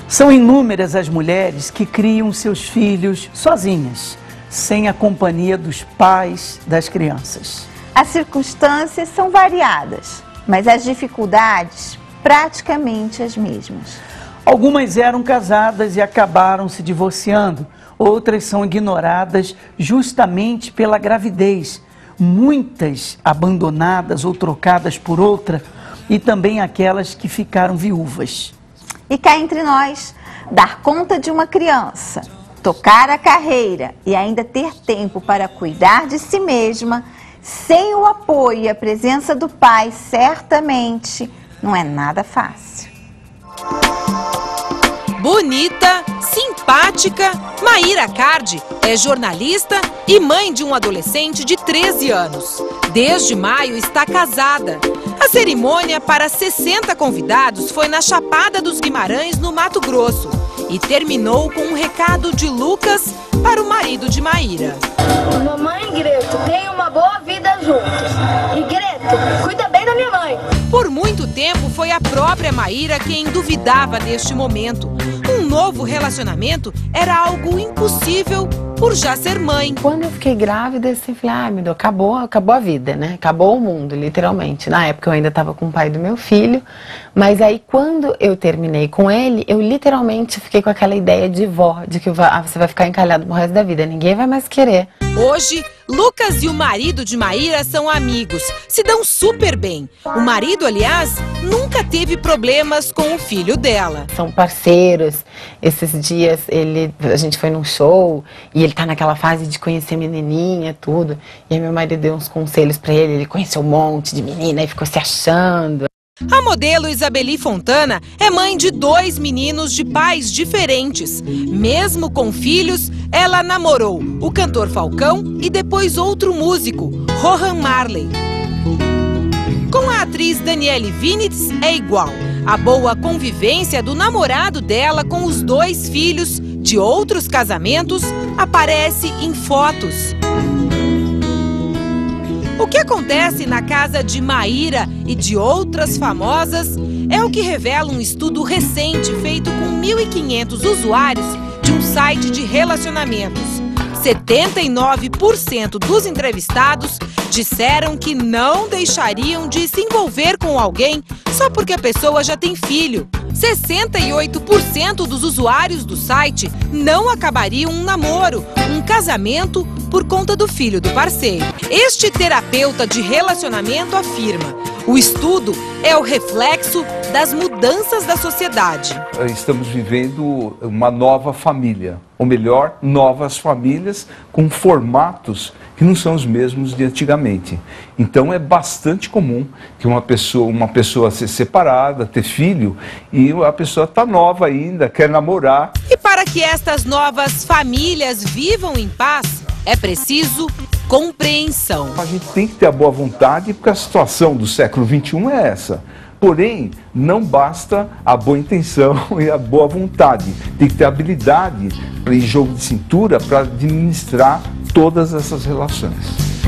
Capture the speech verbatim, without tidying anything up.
São inúmeras as mulheres que criam seus filhos sozinhas, sem a companhia dos pais das crianças. As circunstâncias são variadas, mas as dificuldades praticamente as mesmas. Algumas eram casadas e acabaram se divorciando, outras são ignoradas justamente pela gravidez, muitas abandonadas ou trocadas por outra, e também aquelas que ficaram viúvas. E cá entre nós, dar conta de uma criança, tocar a carreira e ainda ter tempo para cuidar de si mesma, sem o apoio e a presença do pai, certamente não é nada fácil. Bonita, simpática, Maíra Cardi é jornalista e mãe de um adolescente de treze anos. Desde maio está casada. A cerimônia para sessenta convidados foi na Chapada dos Guimarães, no Mato Grosso, e terminou com um recado de Lucas para o marido de Maíra. Mamãe e Greto, tenham uma boa vida juntos. E Greto, cuida bem da minha mãe. Por muito tempo foi a própria Maíra quem duvidava deste momento. Um novo relacionamento era algo impossível por já ser mãe. Quando eu fiquei grávida, assim, falei, ah, meu Deus, acabou, acabou a vida, né? Acabou o mundo, literalmente. Na época eu ainda estava com o pai do meu filho, mas aí quando eu terminei com ele, eu literalmente fiquei com aquela ideia de vó, de que ah, você vai ficar encalhado pro resto da vida, ninguém vai mais querer. Hoje, Lucas e o marido de Maíra são amigos, se dão super bem. O marido, aliás, nunca teve problemas com o filho dela. São parceiros. Esses dias ele, a gente foi num show e ele tá naquela fase de conhecer menininha, tudo. E aí meu marido deu uns conselhos pra ele, ele conheceu um monte de menina e ficou se achando. A modelo Isabeli Fontana é mãe de dois meninos de pais diferentes. Mesmo com filhos, ela namorou o cantor Falcão e depois outro músico, Rohan Marley. Com a atriz Daniele Vinitz é igual. A boa convivência do namorado dela com os dois filhos de outros casamentos aparece em fotos. O que acontece na casa de Maíra e de outras famosas é o que revela um estudo recente feito com mil e quinhentos usuários de um site de relacionamentos. setenta e nove por cento dos entrevistados disseram que não deixariam de se envolver com alguém só porque a pessoa já tem filho. sessenta e oito por cento dos usuários do site não acabariam um namoro, um casamento, por conta do filho do parceiro. Este terapeuta de relacionamento afirma: o estudo é o reflexo das mudanças da sociedade. Estamos vivendo uma nova família, ou melhor, novas famílias com formatos que não são os mesmos de antigamente. Então é bastante comum que uma pessoa, uma pessoa ser separada, ter filho, e a pessoa está nova ainda, quer namorar. E para que estas novas famílias vivam em paz, é preciso compreensão. A gente tem que ter a boa vontade, porque a situação do século vinte e um é essa. Porém, não basta a boa intenção e a boa vontade. Tem que ter habilidade e jogo de cintura para administrar todas essas relações.